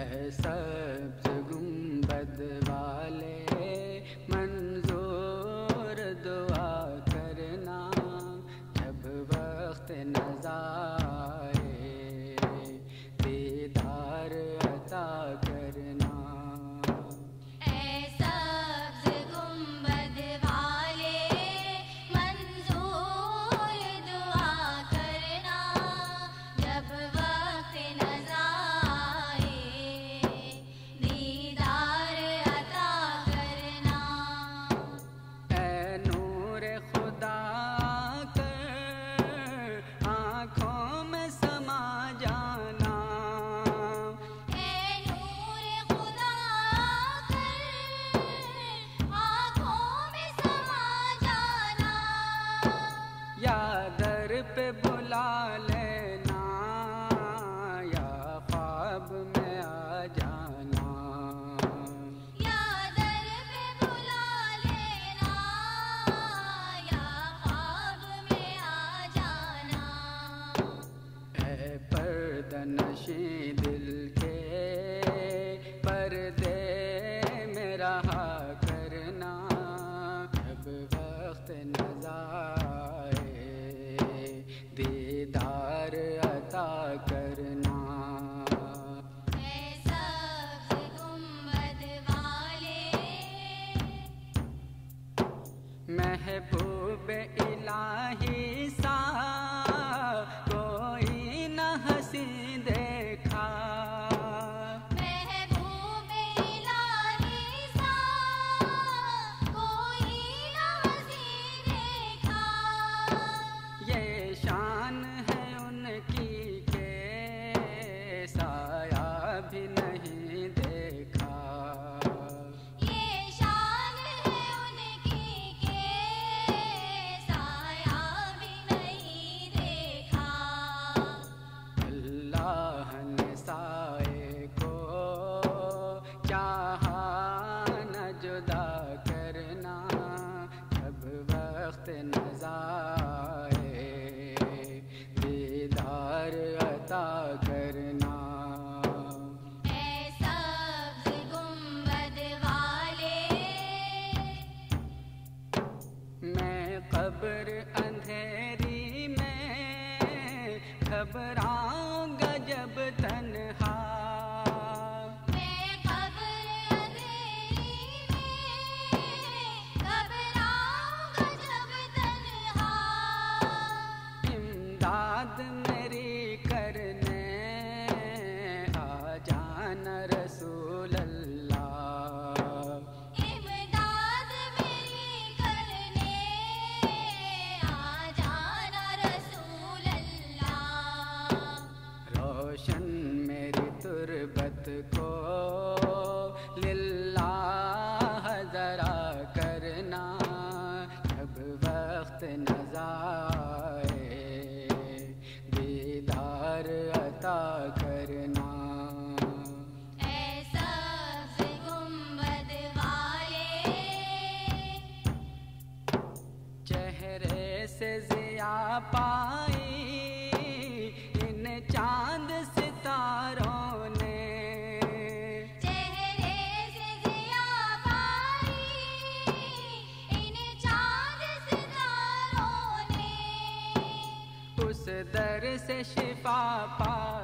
सब्ज गुंबद वाले मंजूर दुआ करना, जब वक्त नज़ारे दीदार अता करना। या दर पे बुला लेना, या ख्वाब में आ जाना। या दर पे बुला लेना, या ख्वाब में आ जाना। ऐ पर्दनशी दिल के पर्दे में रहा करना, जब वक्त नज़ारे दीदार अता करना। ऐ सब्ज़ गुंबद वाले महबूब इलाही सा कोई न हंसी देखा। महबूब इलाही सा कोई न हंसी देखा। ये शान है उनकी के साया भी नहीं देखा। ये शान है उनकी के साया भी नहीं देखा। अल्लाह ने साए को चाहा न जुदा करना, जब वक्त नज़ारे दीदार अता करना। ऐ सब्ज़ गुंबद वाले मैं कब्र अंधेरी में घबराऊंगा जब तन्हा। मैं कब्र अंधेरी में घबराऊंगा जब तन्हा। इमदाद मेरी करने आ जाना रसूल अल्लाह। इमदाद मेरी करने आ जाना रसूल अल्लाह। रोशन मेरी तुरबत को लिल्लाह जरा करना, जब वक्त नज़ारे दीदार अता करना। ऐ सब्ज़ गुंबद वाले चेहरे से ज़िया पाई इन चांद सितारों ने। चेहरे से ज़िया पाई इन चाँद सितारों ने। उस दर से शिफा पा